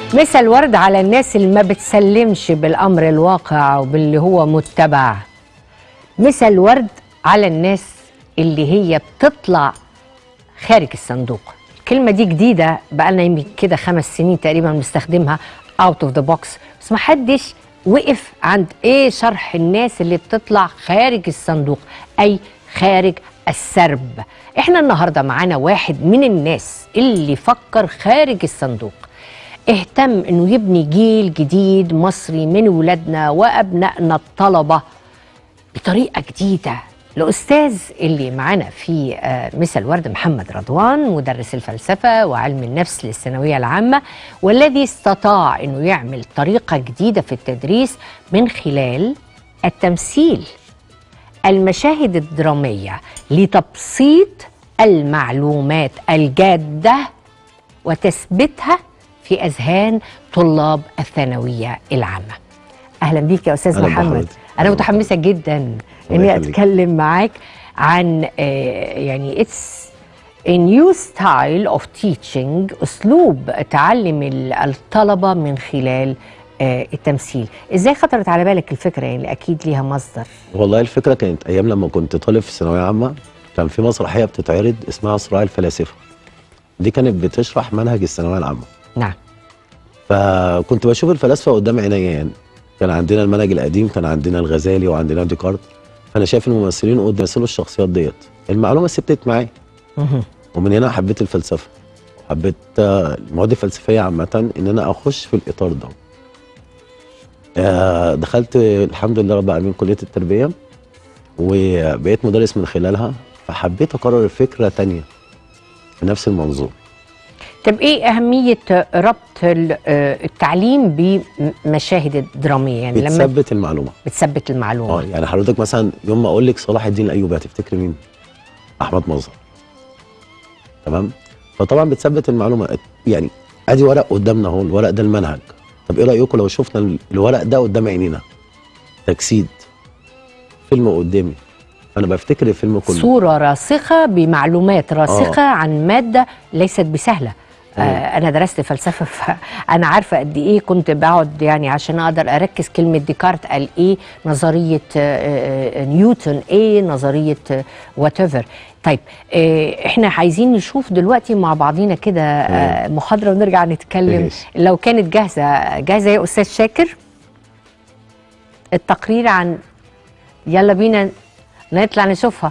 مسا الورد على الناس اللي ما بتسلمش بالأمر الواقع وباللي هو متبع. مسا الورد على الناس اللي هي بتطلع خارج الصندوق. الكلمة دي جديدة، بقالنا يمكن كده 5 سنين تقريبا بنستخدمها out of the box، بس ما حدش وقف عند ايه شرح الناس اللي بتطلع خارج الصندوق، أي خارج السرب. احنا النهاردة معانا واحد من الناس اللي فكر خارج الصندوق، اهتم انه يبني جيل جديد مصري من ولادنا وابنائنا الطلبه بطريقه جديده. الاستاذ اللي معانا في مسا الورد محمد رضوان، مدرس الفلسفه وعلم النفس للثانويه العامه، والذي استطاع انه يعمل طريقه جديده في التدريس من خلال التمثيل، المشاهد الدراميه لتبسيط المعلومات الجاده وتثبيتها في أذهان طلاب الثانوية العامة. أهلا بيك يا أستاذ محمد. أنا متحمسة جدا إني أتكلم معاك عن يعني it's a new style of teaching، أسلوب تعلم الطلبة من خلال التمثيل. إزاي خطرت على بالك الفكرة؟ يعني أكيد ليها مصدر. والله الفكرة كانت أيام لما كنت طالب في ثانوية عامة، كان في مسرحية بتتعرض اسمها صراع الفلاسفة. دي كانت بتشرح منهج الثانوية العامة. نعم. فكنت بشوف الفلاسفه قدام عينيا، يعني كان عندنا المنهج القديم، كان عندنا الغزالي وعندنا ديكارت، فانا شايف الممثلين قدام يمثلوا الشخصيات ديت. المعلومه ثبتت معايا، ومن هنا حبيت الفلسفه، حبيت المواد الفلسفيه عامه، ان انا اخش في الاطار ده. دخلت الحمد لله رب العالمين كليه التربيه، وبقيت مدرس من خلالها، فحبيت اكرر فكره ثانيه في نفس المنظور. طب ايه اهميه ربط التعليم بمشاهد دراميه؟ يعني بتثبت المعلومه. بتثبت المعلومه. يعني حضرتك مثلا يوم ما اقول لك صلاح الدين الايوبي هتفتكري مين؟ احمد مظهر. تمام؟ فطبعا بتثبت المعلومه. يعني ادي ورق قدامنا اهو، الورق ده المنهج. طب ايه رايكم لو شفنا الورق ده قدام عينينا؟ تجسيد فيلم قدامي، انا بفتكر الفيلم كله. صوره راسخه بمعلومات راسخه عن ماده ليست بسهله. أنا درست فلسفة، فأنا عارفة قد إيه كنت بقعد يعني عشان أقدر أركز كلمة ديكارت قال إيه، نظرية نيوتن إيه، نظرية whatever. طيب إحنا عايزين نشوف دلوقتي مع بعضينا كده محاضرة ونرجع نتكلم. لو كانت جاهزة يا أستاذ شاكر التقرير عن، يلا بينا نطلع نشوفها.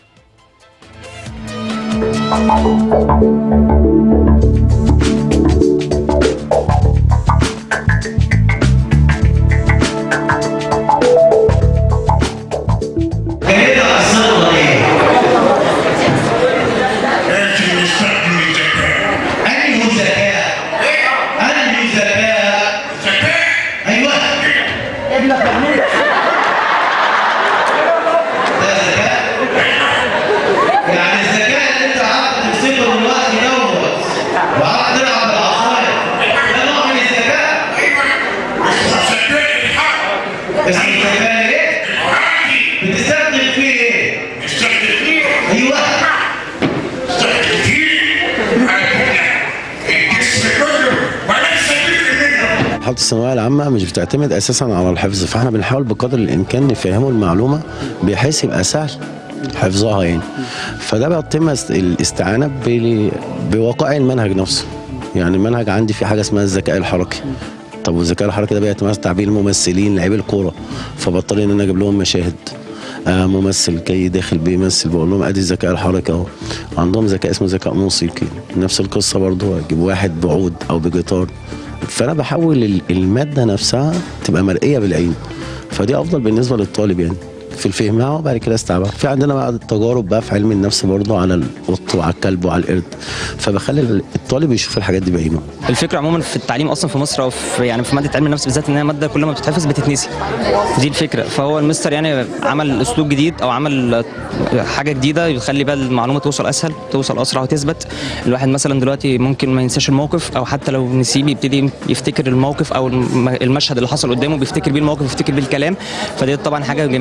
مرحله الثانويه العامه مش بتعتمد اساسا على الحفظ، فاحنا بنحاول بقدر الامكان نفهمه المعلومه بحيث يبقى سهل حفظها يعني. فده بيتم الاستعانه بوقائع المنهج نفسه. يعني المنهج عندي في حاجه اسمها الذكاء الحركي. طب والذكاء الحركي ده بيتمثل بيه الممثلين لاعبي الكوره، فبضطر ان انا اجيب لهم مشاهد. ممثل جاي داخل بيمثل، بقول لهم ادي الذكاء الحركي اهو. عندهم ذكاء اسمه ذكاء موسيقي، نفس القصه برضه، اجيب واحد بعود او بجيتار. فانا بحول الماده نفسها تبقى مرئيه بالعين، فدي افضل بالنسبه للطالب يعني في فهمها، وبعد كده استوعبها. في عندنا بقى التجارب بقى في علم النفس برضه على القط وعلى الكلب وعلى القرد، فبخلي الطالب يشوف الحاجات دي بعينه. الفكره عموما في التعليم اصلا في مصر، او في يعني في ماده علم النفس بالذات، ان هي ماده كل ما بتتحفظ بتتنسي. دي الفكره. فهو المستر يعني عمل اسلوب جديد او عمل حاجه جديده يخلي بقى المعلومه توصل اسهل، توصل اسرع وتثبت. الواحد مثلا دلوقتي ممكن ما ينساش الموقف، او حتى لو نسيه بيبتدي يفتكر الموقف او المشهد اللي حصل قدامه، بيفتكر بيه الموقف، بيفتكر بيه الكلام. فدي طبعا حاجه جميله جدا،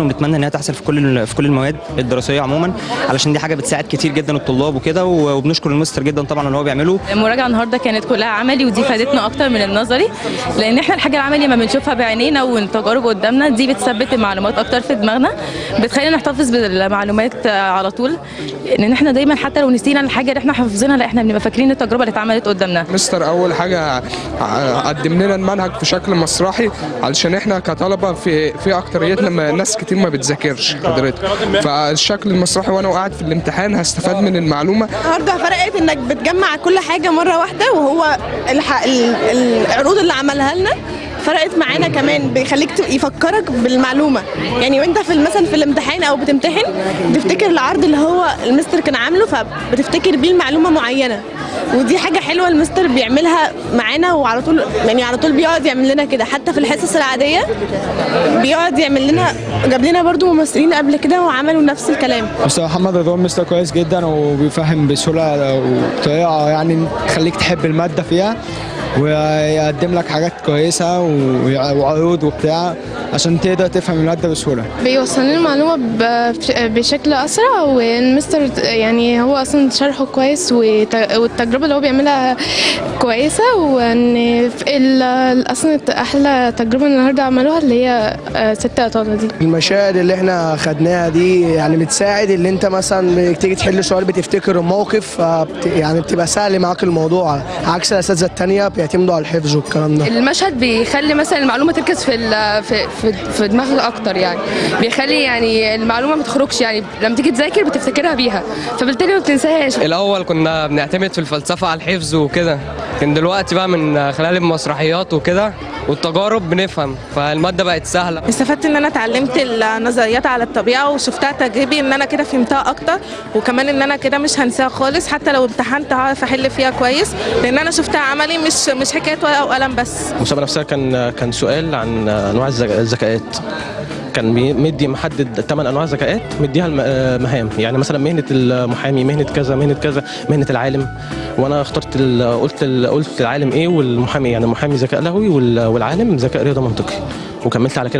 وبنتمنى انها تحصل في كل المواد الدراسيه عموما، علشان دي حاجه بتساعد كتير جدا الطلاب وكده. وبنشكر المستر جدا طبعا اللي هو بيعمله. المراجعه النهارده كانت كلها عملي، ودي فادتنا اكتر من النظري، لان احنا الحاجه العمليه ما بنشوفها بعينينا والتجارب قدامنا دي بتثبت المعلومات اكتر في دماغنا، بتخلينا نحتفظ بالمعلومات على طول، لان احنا دايما حتى لو نسينا الحاجه اللي احنا حافظينها لا احنا بنبقى فاكرين التجربه اللي اتعملت قدامنا. مستر اول حاجه قدم لنا المنهج في شكل مسرحي، علشان احنا كطلبه في اكتريتنا ناس كتير ما بتذاكرش حضرتك، فالشكل المسرحي وانا قاعد في الامتحان هستفاد من المعلومه. النهارده فرقت انك بتجمع كل حاجه مره واحده، وهو العروض اللي عملها لنا فرقت معانا كمان، بيخليك يفكرك بالمعلومه، يعني وانت مثلا في الامتحان او بتمتحن تفتكر العرض اللي هو المستر كان عامله فبتفتكر بيه المعلومه معينه، ودي حاجه حلوه المستر بيعملها معانا، وعلى طول يعني على طول بيقعد يعمل لنا كده، حتى في الحصص العاديه بيقعد يعمل لنا. جاب لنا برضو ممثلين قبل كده وعملوا نفس الكلام. مستر محمد رضوان مستر كويس جدا، وبيفهم بسهوله وبطريقه يعني تخليك تحب الماده فيها، ويقدم لك حاجات كويسه وعروض وبتاع عشان تقدر تفهم الماده بسهوله. بيوصل لنا المعلومه بشكل اسرع، والمستر يعني هو اصلا شرحه كويس، والتجربه اللي هو بيعملها كويسه، وان اصلا احلى تجربه النهارده عملوها اللي هي 6 اطاله دي. المشاهد اللي احنا خدناها دي يعني بتساعد اللي انت مثلا تيجي تحل سؤال بتفتكر الموقف، يعني بتبقى سهل معاك الموضوع، عكس الاساتذه الثانيه بيعتمدوا على الحفظ والكلام ده. المشهد بيخلي مثلا المعلومه تركز في دماغك اكتر، يعني بيخلي يعني المعلومه ما تخرجش، يعني لما تيجي تذاكر بتفتكرها بيها، فبالتالي ما بتنساهاش. الاول كنا بنعتمد في الفلسفه على الحفظ وكده، لكن دلوقتي بقى من خلال المسرحيات وكده والتجارب بنفهم، فالماده بقت سهله. استفدت ان انا اتعلمت النظريات على الطبيعه وشفتها تجريبي، ان انا كده فهمتها اكتر، وكمان ان انا كده مش هنساها خالص، حتى لو امتحنت هعرف احل فيها كويس، لان انا شفتها عملي مش حكايه ورقه وقلم بس. المسابقه نفسها كان سؤال عن انواع الذكاءات، كان مدي محدد 8 انواع ذكاءات، مديها المهام، يعني مثلا مهنه المحامي، مهنه كذا، مهنه كذا، مهنه العالم، وانا اخترت قلت العالم ايه والمحامي، يعني المحامي ذكاء لغوي والعالم ذكاء رياضه منطقي، وكملت على كده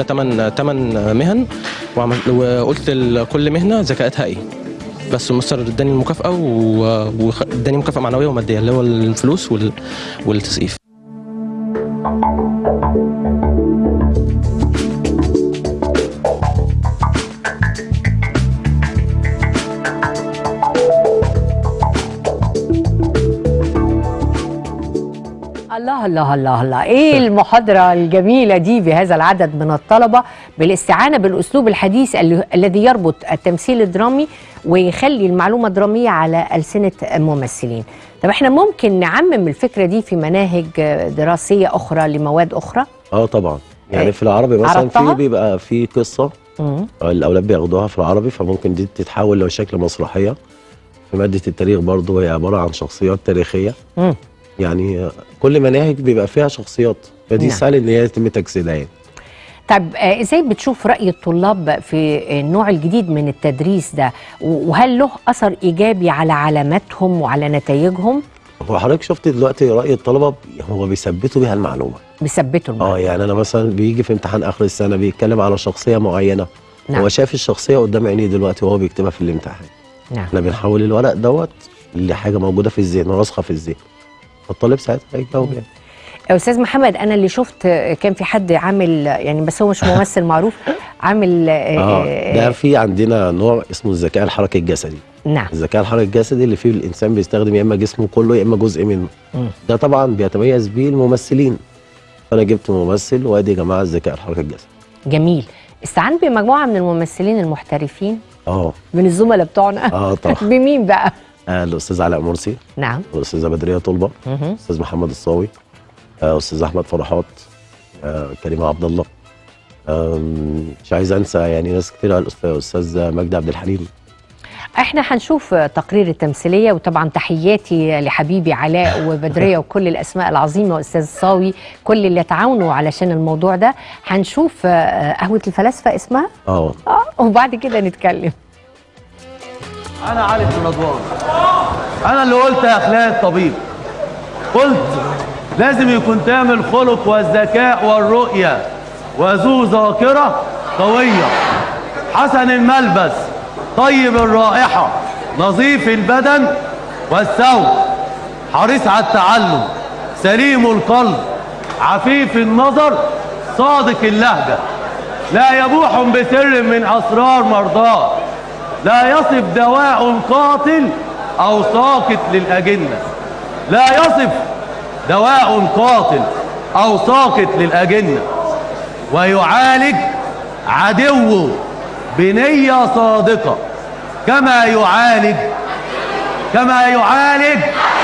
8 مهن، وقلت لكل مهنه ذكاءاتها ايه. بس المستر اداني المكافاه، واداني مكافاه معنويه وماديه اللي هو الفلوس والتسقيف. الله الله الله الله، ايه المحاضرة الجميلة دي بهذا العدد من الطلبة بالاستعانة بالأسلوب الحديث الذي يربط التمثيل الدرامي ويخلي المعلومة درامية على ألسنة ممثلين. طب احنا ممكن نعمم الفكرة دي في مناهج دراسية أخرى لمواد أخرى؟ طبعا، يعني في العربي مثلا بيبقى في قصة الأولاد بياخدوها في العربي، فممكن دي تتحول لشكل مسرحية. في مادة التاريخ برضو هي عبارة عن شخصيات تاريخية، يعني كل مناهج بيبقى فيها شخصيات، فدي سهل ان هي يتم تجسيدها يعني. طب ازاي بتشوف رأي الطلاب في النوع الجديد من التدريس ده، وهل له أثر إيجابي على علاماتهم وعلى نتائجهم؟ هو حضرتك شفت دلوقتي رأي الطلبة هو بيثبتوا بيها المعلومة، بيثبتوا المعلومة. يعني أنا مثلا بيجي في امتحان آخر السنة بيتكلم على شخصية معينة، هو شاف الشخصية قدام عينيه دلوقتي وهو بيكتبها في الامتحان. احنا بنحول الورق دوت لحاجة موجودة في الذهن وراسخة في الذهن، فالطالب ساعتها هيجاوب يعني. أستاذ محمد، أنا اللي شفت كان في حد عامل، يعني بس هو مش ممثل معروف، عامل ده في عندنا نوع اسمه الذكاء الحركي الجسدي. نعم. الذكاء الحركي الجسدي اللي فيه الإنسان بيستخدم يا إما جسمه كله يا إما جزء منه. ده طبعا بيتميز بيه الممثلين، فأنا جبت ممثل وادي يا جماعة الذكاء الحركي الجسدي. جميل. استعنت بمجموعة من الممثلين المحترفين من الزملاء بتوعنا. طبعا. بمين بقى؟ الأستاذ علاء مرسي. نعم. والأستاذة بدرية طلبة. الأستاذ محمد الصاوي. أستاذ أحمد فرحات. كريمة عبد الله. مش عايز أنسى يعني ناس كتير، الأستاذ مجدي عبد الحليم. احنا هنشوف تقرير التمثيليه، وطبعا تحياتي لحبيبي علاء وبدريه وكل الاسماء العظيمه واستاذ صاوي، كل اللي تعاونوا علشان الموضوع ده. هنشوف قهوه الفلاسفه اسمها وبعد كده نتكلم. انا علي بن رضوان، انا اللي قلت يا اخلاق الطبيب، قلت لازم يكون تام الخلق والذكاء والرؤيه وذو ذاكره قويه. حسن الملبس، طيب الرائحة، نظيف البدن والثوب، حريص على التعلم، سليم القلب، عفيف النظر، صادق اللهجة، لا يبوح بسر من أسرار مرضاه، لا يصف دواء قاتل أو ساقط للأجنة، لا يصف دواء قاتل أو ساقط للأجنة، ويعالج عدوه بنية صادقة كما يعالج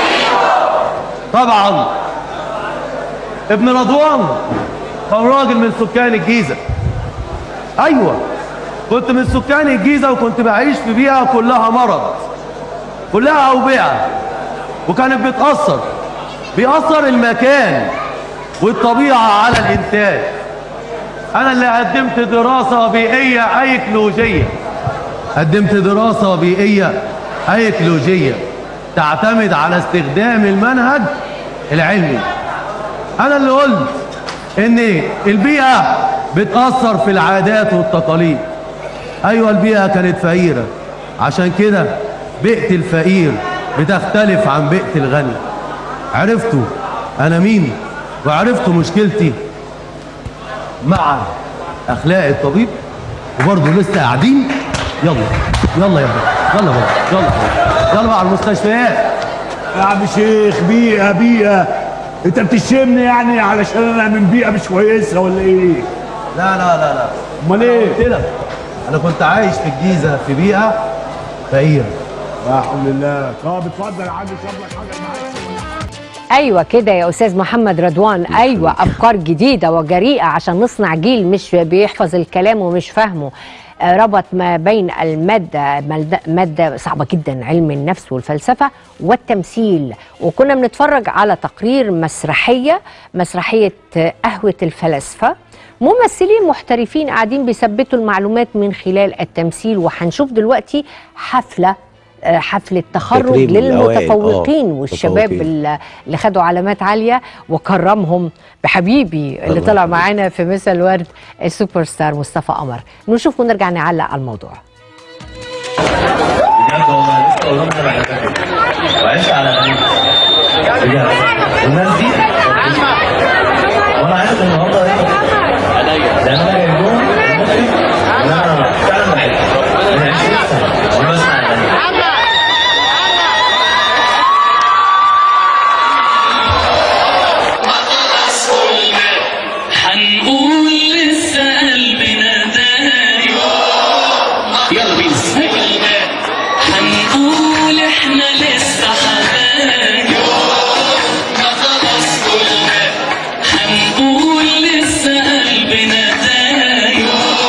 طبعا. ابن رضوان كان راجل من سكان الجيزة. ايوه كنت من سكان الجيزة وكنت بعيش في بيئة كلها مرض، كلها أوبئة، وكانت بيأثر المكان والطبيعة على الإنتاج. أنا اللي قدمت دراسة بيئية أيكولوجية تعتمد على استخدام المنهج العلمي. أنا اللي قلت إن البيئة بتأثر في العادات والتقاليد. أيوة البيئة كانت فقيرة، عشان كده بيئة الفقير بتختلف عن بيئة الغني. عرفتوا أنا مين وعرفتوا مشكلتي مع أخلاق الطبيب، وبرضه لسه قاعدين. يلا يا بابا، يلا بقى على المستشفيات. يا عم شيخ، بيئة انت بتشتمني يعني علشان انا من بيئة مش كويسة ولا ايه؟ لا امال ايه؟ قلت لك انا كنت عايش في الجيزة في بيئة فقيرة. لا حول الله. طب اتفضل يا عم اشرب لك حاجة معاك. ايوه كده يا استاذ محمد رضوان، ايوه افكار جديده وجريئه عشان نصنع جيل مش بيحفظ الكلام ومش فاهمه. ربط ما بين ماده صعبه جدا، علم النفس والفلسفه والتمثيل. وكنا بنتفرج على تقرير مسرحيه قهوه الفلاسفه، ممثلين محترفين قاعدين بيثبتوا المعلومات من خلال التمثيل. وهنشوف دلوقتي حفلة تخرج للمتفوقين والشباب اللي خدوا علامات عالية، وكرمهم بحبيبي اللي طلع معانا في مسا الورد السوبر ستار مصطفى قمر. نشوف ونرجع نعلق على الموضوع. بجد والله لسه اقول لهم انا بحبك وعيش على بجد الناس دي، وانا عارف النهارده لان انا جايب لهم المخرج ان انا فعلا بحبك من 20 سنه وانا بسمع اغاني. هنقول لسه قلبنا دايب، يلا بينا هنقول احنا لسه حبايب، خلاص قلنا هنقول لسه قلبنا دايب،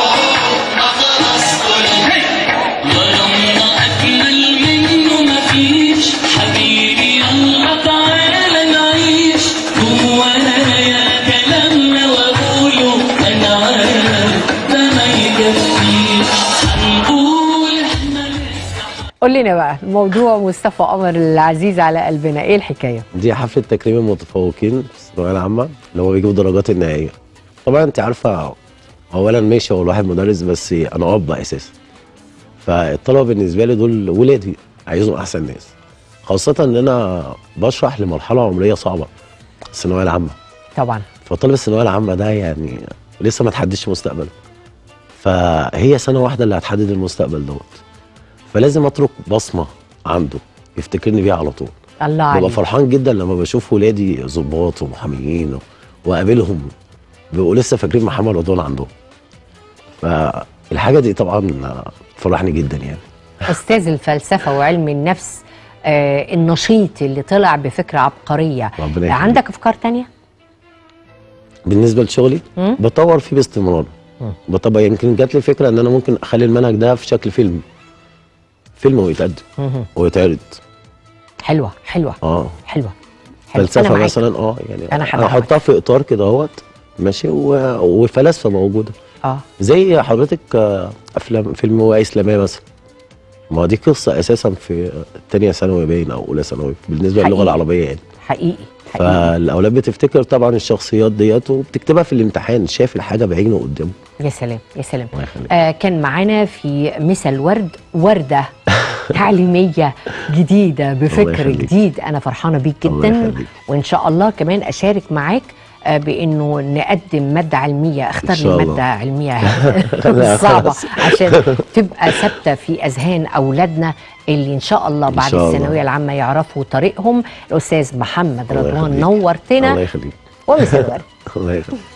خلاص قلنا غرامنا اجمل منه مفيش، حبيبي يلا تعالى نعيش جوانا يا كلامنا واقوله انا عارف ده ما يكفيش، هنقول احنا قول لنا بقى موضوع مصطفى قمر العزيز على قلبنا، ايه الحكايه؟ دي حفله تكريم المتفوقين في الثانويه العامه اللي هو بيجيبوا درجات النهائيه. طبعا انت عارفه اولا ماشي هو الواحد مدرس، بس انا اب اساسا، فالطلبه بالنسبه لي دول ولادي، عايزهم احسن ناس، خاصه ان انا بشرح لمرحله عمريه صعبه الثانويه العامه. طبعا فطالب الثانويه العامه ده يعني لسه ما تحددش مستقبله، فهي سنه واحده اللي هتحدد المستقبل دوت، فلازم اترك بصمه عنده يفتكرني بيها على طول. الله عليك. ببقى فرحان جدا لما بشوف ولادي ضباط ومحاميين واقابلهم بيبقوا لسه فاكرين محمد رضوان عندهم، فالحاجه دي طبعا فرحني جدا يعني. استاذ الفلسفه وعلم النفس النشيط اللي طلع بفكره عبقريه، عندك افكار تانية؟ بالنسبه لشغلي بطور فيه باستمرار. بطبق يمكن جات لي فكره ان انا ممكن اخلي المنهج ده في شكل فيلم ويتقدم ويتعرض. حلوه حلوه فلسفه مثلا يعني انا هحطها في اطار كده اهوت ماشي، وفلاسفه موجوده زي حضرتك فيلم وعي اسلاميه مثلا، ما دي قصه اساسا في ثانيه ثانوي باين او اولى ثانوي بالنسبه للغه العربيه يعني. حقيقي فالاولاد بتفتكر طبعا الشخصيات ديت وبتكتبها في الامتحان، شايف الحاجه بعينه قدامه. يا سلام يا سلام. كان معانا في مسا الورد ورده تعليميه جديده بفكر جديد، انا فرحانه بيك جدا، وان شاء الله كمان اشارك معاك بانه نقدم ماده علميه، اختار لي ماده علميه صعبه عشان تبقى ثابته في اذهان اولادنا اللي ان شاء الله بعد الثانويه العامه يعرفوا طريقهم. الاستاذ محمد رضوان نورتنا. الله يخليك. ومسا الورد. الله يخليك.